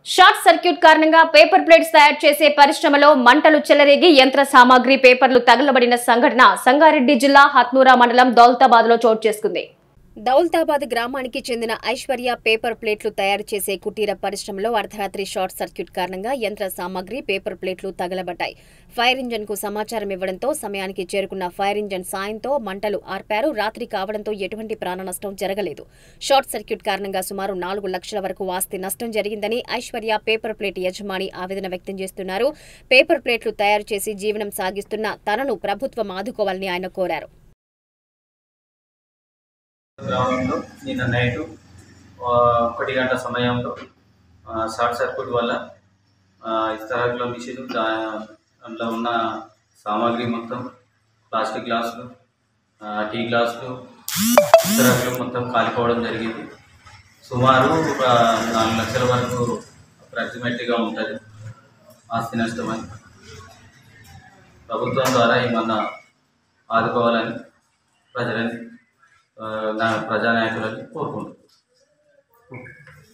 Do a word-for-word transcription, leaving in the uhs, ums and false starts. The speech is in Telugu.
షార్ట్ సర్క్యూట్ కారణంగా పేపర్ ప్లేట్స్ తయారు చేసే పరిశ్రమలో మంటలు చెలరేగి యంత్ర సామాగ్రి పేపర్లు తగలబడిన సంఘటన సంగారెడ్డి జిల్లా హత్నూరా మండలం దౌలతాబాద్ లో చోటు చేసుకుంది. దౌలతాబాద్ గ్రామానికి చెందిన ఐశ్వర్య పేపర్ ప్లేట్లు తయారు చేసే కుటీర పరిశ్రమలో అర్ధరాత్రి షార్ట్ సర్క్యూట్ కారణంగా యంత్ర సామాగ్రి పేపర్ ప్లేట్లు తగలబడ్డాయి. ఫైర్ ఇంజన్ కు సమాచారం ఇవ్వడంతో సమయానికి చేరుకున్న ఫైర్ ఇంజన్ సాయంతో మంటలు ఆర్పారు. రాత్రి కావడంతో ఎటువంటి ప్రాణ నష్టం జరగలేదు. షార్ట్ సర్క్యూట్ కారణంగా సుమారు నాలుగు లక్షల వరకు ఆస్తి నష్టం జరిగిందని ఐశ్వర్య పేపర్ ప్లేట్ యజమాని ఆవేదన వ్యక్తం చేస్తున్నారు. పేపర్ ప్లేట్లు తయారు చేసి జీవనం సాగిస్తున్న తనను ప్రభుత్వం ఆదుకోవాలని ఆయన కోరారు. గ్రామంలో నిన్న నైటు ఒకటి గంట సమయంలో షార్ట్ సర్క్యూట్ వల్ల ఇస్తరాకుల మిషన్ దాంట్లో ఉన్న సామాగ్రి మొత్తం ప్లాస్టిక్ గ్లాసులు, టీ గ్లాసులు, ఇస్తరాకులు మొత్తం కాలిపోవడం జరిగింది. సుమారు ఒక నాలుగు లక్షల వరకు అప్రాక్సిమేట్గా ఉంటుంది ఆస్తి నష్టమని. ప్రభుత్వం ద్వారా ఏమన్నా ఆదుకోవాలని ప్రజలని ప్రజానాయకులని కోరుకుంటున్నాను.